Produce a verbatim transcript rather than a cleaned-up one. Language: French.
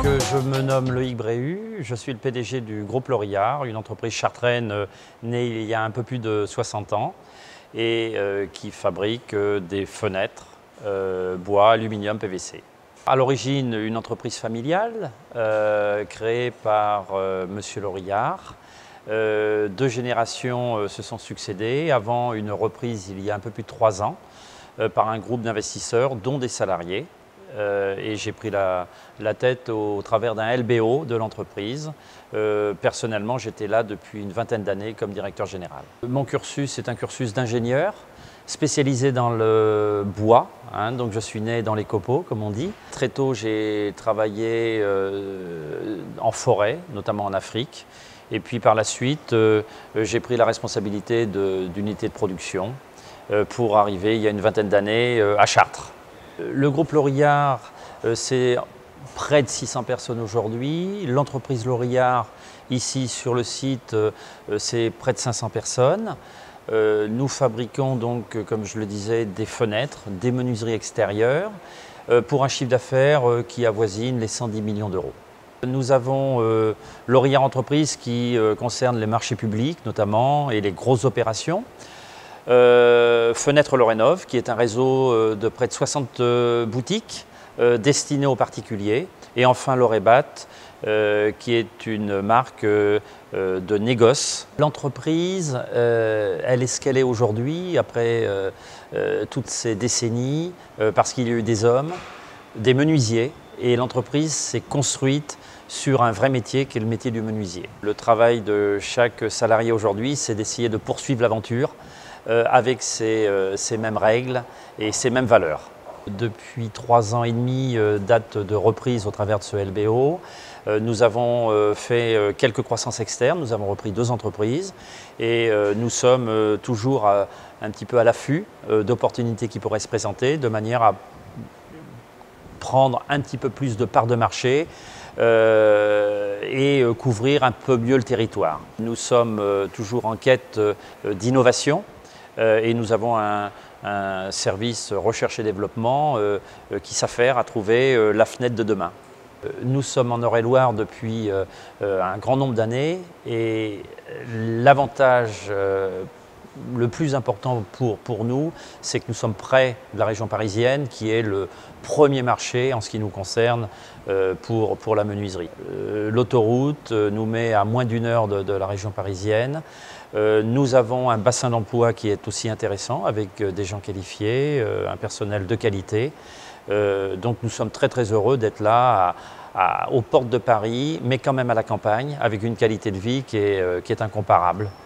Je me nomme Loïc Bréhu, je suis le P D G du groupe Lorillard, une entreprise chartraine euh, née il y a un peu plus de soixante ans et euh, qui fabrique euh, des fenêtres, euh, bois, aluminium, P V C. À l'origine, une entreprise familiale euh, créée par euh, Monsieur Lorillard. Euh, deux générations euh, se sont succédées avant une reprise il y a un peu plus de trois ans euh, par un groupe d'investisseurs dont des salariés. Euh, et j'ai pris la, la tête au, au travers d'un L B O de l'entreprise. Euh, personnellement, j'étais là depuis une vingtaine d'années comme directeur général. Mon cursus est un cursus d'ingénieur spécialisé dans le bois, hein, donc je suis né dans les copeaux, comme on dit. Très tôt, j'ai travaillé euh, en forêt, notamment en Afrique. Et puis par la suite, euh, j'ai pris la responsabilité d'unité de, de production euh, pour arriver, il y a une vingtaine d'années, euh, à Chartres. Le groupe Lorillard, euh, c'est près de six cents personnes aujourd'hui. L'entreprise Lorillard, ici sur le site, euh, c'est près de cinq cents personnes. Euh, nous fabriquons donc, comme je le disais, des fenêtres, des menuiseries extérieures, euh, pour un chiffre d'affaires euh, qui avoisine les cent dix millions d'euros. Nous avons euh, Lorillard Entreprise qui euh, concerne les marchés publics notamment et les grosses opérations. Euh, Fenêtres Lorénov, qui est un réseau euh, de près de soixante euh, boutiques euh, destinées aux particuliers. Et enfin Lorébat, euh, qui est une marque euh, euh, de négoce. L'entreprise, euh, elle est ce qu'elle est aujourd'hui, après euh, euh, toutes ces décennies, euh, parce qu'il y a eu des hommes, des menuisiers, et l'entreprise s'est construite sur un vrai métier qui est le métier du menuisier. Le travail de chaque salarié aujourd'hui, c'est d'essayer de poursuivre l'aventure euh, avec ces, euh, ces mêmes règles et ces mêmes valeurs. Depuis trois ans et demi, euh, date de reprise au travers de ce L B O, euh, nous avons euh, fait euh, quelques croissances externes, nous avons repris deux entreprises et euh, nous sommes euh, toujours à, un petit peu à l'affût euh, d'opportunités qui pourraient se présenter de manière à prendre un petit peu plus de parts de marché euh, et euh, couvrir un peu mieux le territoire. Nous sommes euh, toujours en quête euh, d'innovation euh, et nous avons un, un service recherche et développement euh, euh, qui s'affaire à trouver euh, la fenêtre de demain. Euh, nous sommes en Eure-et-Loir depuis euh, euh, un grand nombre d'années et l'avantage euh, le plus important pour, pour nous, c'est que nous sommes près de la région parisienne, qui est le premier marché en ce qui nous concerne euh, pour, pour la menuiserie. Euh, L'autoroute euh, nous met à moins d'une heure de, de la région parisienne. Euh, nous avons un bassin d'emploi qui est aussi intéressant, avec euh, des gens qualifiés, euh, un personnel de qualité. Euh, donc nous sommes très très heureux d'être là, à, à, aux portes de Paris, mais quand même à la campagne, avec une qualité de vie qui est, euh, qui est incomparable.